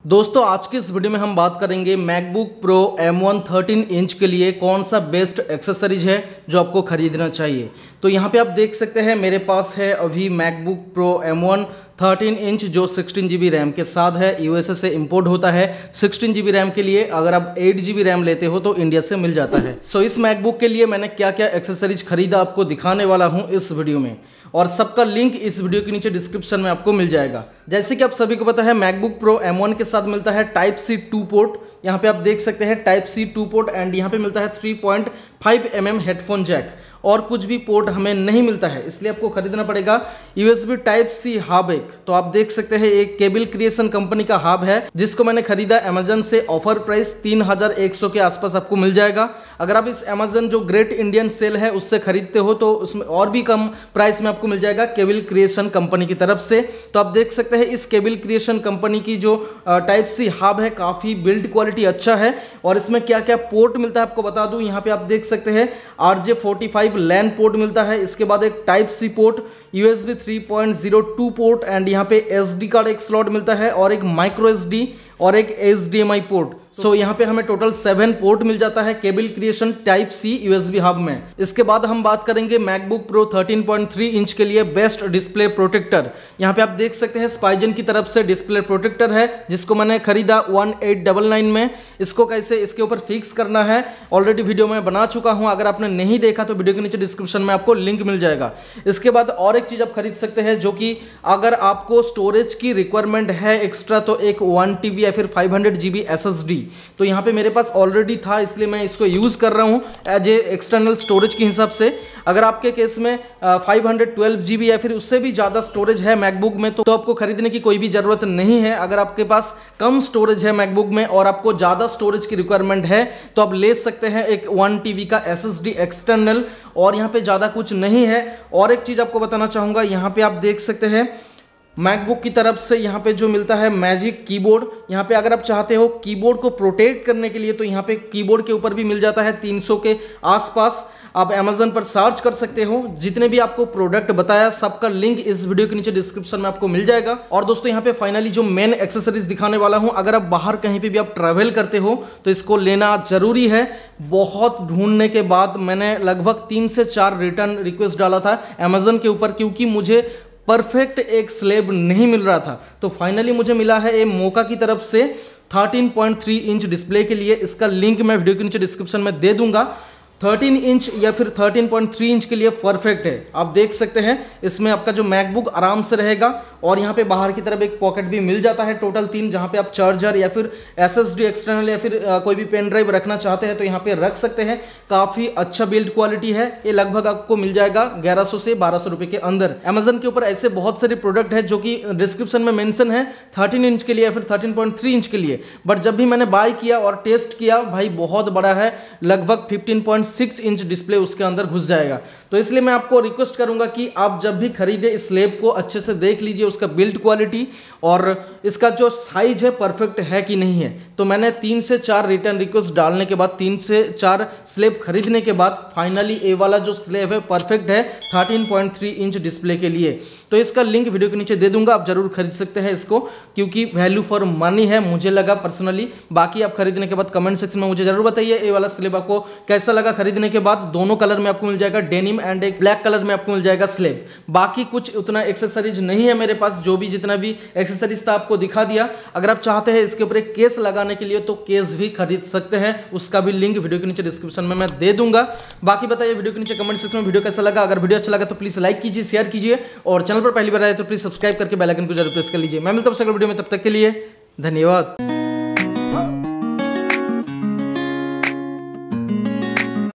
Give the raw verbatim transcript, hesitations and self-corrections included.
दोस्तों आज की इस वीडियो में हम बात करेंगे MacBook Pro M one thirteen inch के लिए कौन सा बेस्ट एक्सेसरीज है जो आपको खरीदना चाहिए। तो यहाँ पे आप देख सकते हैं मेरे पास है अभी MacBook Pro M one thirteen inch जो सिक्सटीन जी बी रैम के साथ है, यूएसए से इंपोर्ट होता है। सिक्सटीन जी बी रैम के लिए अगर आप एट जी बी रैम लेते हो तो इंडिया से मिल जाता है। सो इस मैकबुक के लिए मैंने क्या क्या एक्सेसरीज खरीदा आपको दिखाने वाला हूँ इस वीडियो में, और सबका लिंक इस वीडियो के नीचे डिस्क्रिप्शन में आपको मिल जाएगा। जैसे कि आप सभी को पता है मैकबुक प्रो एम वन के साथ मिलता है टाइप सी टू पोर्ट, यहाँ पे आप देख सकते हैं type C two port, and यहाँ पे मिलता है three point five M M headphone jack, और कुछ भी पोर्ट हमें नहीं मिलता है, इसलिए आपको खरीदना पड़ेगा यूएसबी टाइप सी हब एक। तो आप देख सकते हैं एक केबल क्रिएशन कंपनी का हब है जिसको मैंने खरीदा अमेजन से, ऑफर प्राइस तीन हजार एक सौ के आसपास आपको मिल जाएगा। अगर आप इस अमेजन जो ग्रेट इंडियन सेल है उससे खरीदते हो तो उसमें और भी कम प्राइस में आपको मिल जाएगा केबल क्रिएशन कंपनी की तरफ से। तो आप देख सकते हैं इस केबल क्रिएशन कंपनी की जो टाइप सी हब है काफ़ी बिल्ड क्वालिटी अच्छा है, और इसमें क्या क्या पोर्ट मिलता है आपको बता दूं। यहाँ पे आप देख सकते हैं R J forty five LAN port मिलता है, इसके बाद एक type C port, USB three point zero two port, and यहाँ पे एसडी कार्ड एक स्लॉट मिलता है, और एक माइक्रो एसडी और एक एचडीएमआई पोर्ट। सो so, यहाँ पे हमें टोटल सेवन पोर्ट मिल जाता है cable creation type C USB hub में। इसके बाद हम बात करेंगे MacBook Pro thirteen point three inch के लिए बेस्ट डिस्प्ले प्रोटेक्टर। यहाँ पे आप देख सकते हैं स्पाइजन की तरफ से डिस्प्ले प्रोटेक्टर है जिसको मैंने खरीदा वन एट डबल नाइन में। इसको कैसे इसके ऊपर फिक्स करना है ऑलरेडी वीडियो में बना चुका हूँ, अगर आपने नहीं देखा तो वीडियो के नीचे डिस्क्रिप्शन में आपको लिंक मिल जाएगा। इसके बाद और एक चीज़ आप खरीद सकते हैं जो कि अगर आपको स्टोरेज की रिक्वायरमेंट है एक्स्ट्रा, तो एक वन टी बी या फिर five hundred G B S S D, तो यहाँ पे मेरे पास ऑलरेडी था इसलिए मैं इसको यूज़ कर रहा हूँ एज ए एक्सटर्नल स्टोरेज के हिसाब से। अगर आपके केस में five hundred twelve G B या फिर उससे भी ज़्यादा स्टोरेज है मैकबुक में तो, तो आपको खरीदने की कोई भी ज़रूरत नहीं है। अगर आपके पास कम स्टोरेज है मैकबुक में और आपको ज़्यादा स्टोरेज की रिक्वायरमेंट है तो आप ले सकते हैं एक वन टी बी का एस एस डी एक्सटर्नल, और यहाँ पे ज़्यादा कुछ नहीं है। और एक चीज़ आपको बताना चाहूँगा, यहाँ पे आप देख सकते हैं मैकबुक की तरफ से यहाँ पे जो मिलता है मैजिक कीबोर्ड। यहाँ पे अगर आप चाहते हो कीबोर्ड को प्रोटेक्ट करने के लिए तो यहाँ पे कीबोर्ड के ऊपर भी मिल जाता है तीन सौ के आसपास। आप अमेजन पर सर्च कर सकते हो। जितने भी आपको प्रोडक्ट बताया सबका लिंक इस वीडियो के नीचे डिस्क्रिप्शन में आपको मिल जाएगा। और दोस्तों यहाँ पे फाइनली जो मेन एक्सेसरीज दिखाने वाला हूँ, अगर आप बाहर कहीं पे भी आप ट्रैवल करते हो तो इसको लेना जरूरी है। बहुत ढूंढने के बाद मैंने लगभग तीन से चार रिटर्न रिक्वेस्ट डाला था अमेजन के ऊपर, क्योंकि मुझे परफेक्ट एक स्लेब नहीं मिल रहा था। तो फाइनली मुझे मिला है ये मोका की तरफ से thirteen point three inch display के लिए। इसका लिंक मैं वीडियो के नीचे डिस्क्रिप्शन में दे दूंगा। थर्टीन इंच या फिर थर्टीन पॉइंट थ्री इंच के लिए परफेक्ट है। आप देख सकते हैं इसमें आपका जो मैकबुक आराम से रहेगा, और यहाँ पे बाहर की तरफ एक पॉकेट भी मिल जाता है टोटल तीन, जहाँ पे आप चार्जर या फिर एसएसडी एक्सटर्नल या फिर आ, कोई भी पेन ड्राइव रखना चाहते हैं तो यहाँ पे रख सकते हैं। काफ़ी अच्छा बिल्ड क्वालिटी है। ये लगभग आपको मिल जाएगा ग्यारह सौ से बारह सौ रुपये के अंदर। अमेजन के ऊपर ऐसे बहुत सारे प्रोडक्ट है जो कि डिस्क्रिप्शन में मेंशन है थर्टीन इंच के लिए या फिर थर्टीन पॉइंट थ्री इंच के लिए, बट जब भी मैंने बाय किया और टेस्ट किया भाई बहुत बड़ा है, लगभग fifteen point six inch display उसके अंदर घुस जाएगा। तो इसलिए मैं आपको रिक्वेस्ट करूंगा कि आप जब भी खरीदे इस स्लेब को अच्छे से देख लीजिए, उसका बिल्ड क्वालिटी और इसका जो साइज है परफेक्ट है कि नहीं है। तो मैंने तीन से चार रिटर्न रिक्वेस्ट डालने के बाद, तीन से चार स्लेब खरीदने के बाद फाइनली ए वाला जो स्लेब है परफेक्ट है thirteen point three inch display के लिए। तो इसका लिंक वीडियो के नीचे दे दूंगा, आप जरूर खरीद सकते हैं इसको, क्योंकि वैल्यू फॉर मनी है मुझे लगा पर्सनली। बाकी आप खरीदने के बाद कमेंट सेक्शन में मुझे जरूर बताइए ये वाला स्लेब आपको कैसा लगा खरीदने के बाद। दोनों कलर में आपको मिल जाएगा, डेनिम एंड एक ब्लैक कलर में आपको मिल जाएगा स्लेब। बाकी कुछ उतना एक्सेसरीज नहीं है मेरे पास, जो भी जितना भी एक्सेसरीज था आपको दिखा दिया। अगर आप चाहते हैं इसके ऊपर एक केस लगाने के लिए तो केस भी खरीद सकते हैं, उसका भी लिंक वीडियो के नीचे डिस्क्रिप्शन में मैं दे दूंगा। बाकी बताइए वीडियो के नीचे कमेंट सेक्शन में वीडियो कैसा लगा। अगर वीडियो अच्छा लगा तो प्लीज लाइक कीजिए, शेयर कीजिए, और चैनल पर पहली बार आए तो प्लीज सब्सक्राइब करके बेल आइकन को जरूर प्रेस कर लीजिए। मैं मिलता हूं अगले वीडियो में, तब तक के लिए धन्यवाद।